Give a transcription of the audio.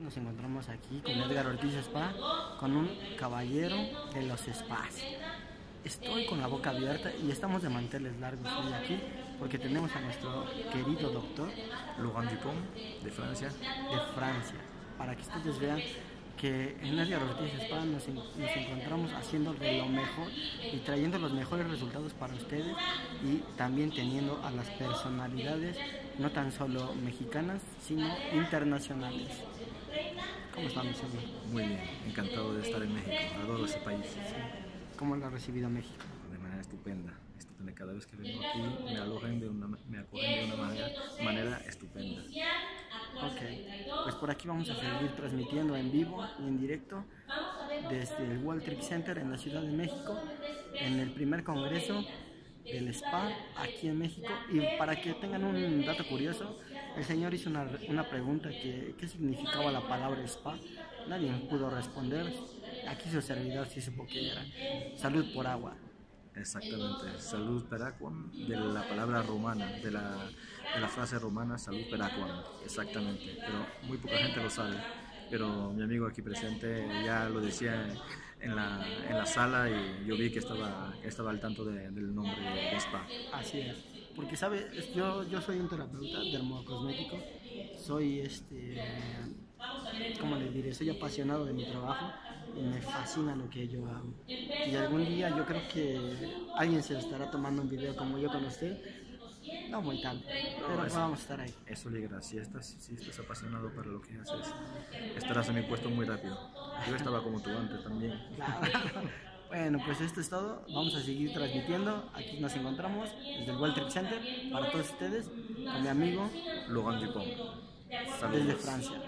nos encontramos aquí con Edgar Ortiz Spa, con un caballero de los spas. Estoy con la boca abierta y estamos de manteles largos hoy aquí porque tenemos a nuestro querido doctor Laurent Dupont, de Francia. Para que ustedes vean que en Edgar Ortiz Spa nos encontramos haciendo de lo mejor y trayendo los mejores resultados para ustedes, y también teniendo a las personalidades no tan solo mexicanas sino internacionales. ¿Cómo están, señor? Muy bien, encantado de estar en México, adoro ese país. Sí. ¿Cómo lo ha recibido México? De manera estupenda. Cada vez que vengo aquí me acogen de una manera estupenda. Ok, pues por aquí vamos a seguir transmitiendo en vivo y en directo desde el World Trade Center en la Ciudad de México, en el primer congreso del spa aquí en México. Y para que tengan un dato curioso, el señor hizo una pregunta que ¿qué significaba la palabra spa? Nadie pudo responder. Aquí su servidor sí supo que era salud por agua. Exactamente, salud per aquam, de la palabra romana, de la frase romana salud per aquam, exactamente, pero muy poca gente lo sabe, pero mi amigo aquí presente ya lo decía en la sala y yo vi que estaba al tanto del nombre de spa. Así es, porque sabe, yo soy un terapeuta dermocosmético, soy ¿cómo les diré? Soy apasionado de mi trabajo y me fascina lo que yo hago. Y algún día yo creo que alguien se estará tomando un video como yo con usted, no muy tarde, pero vamos a estar ahí. Eso llegará, si estás apasionado para lo que haces, estarás en mi puesto muy rápido. Yo estaba como tú antes también. Claro. Bueno, pues esto es todo. Vamos a seguir transmitiendo. Aquí nos encontramos desde el World Trade Center para todos ustedes, con mi amigo Laurent Dupont. desde Francia.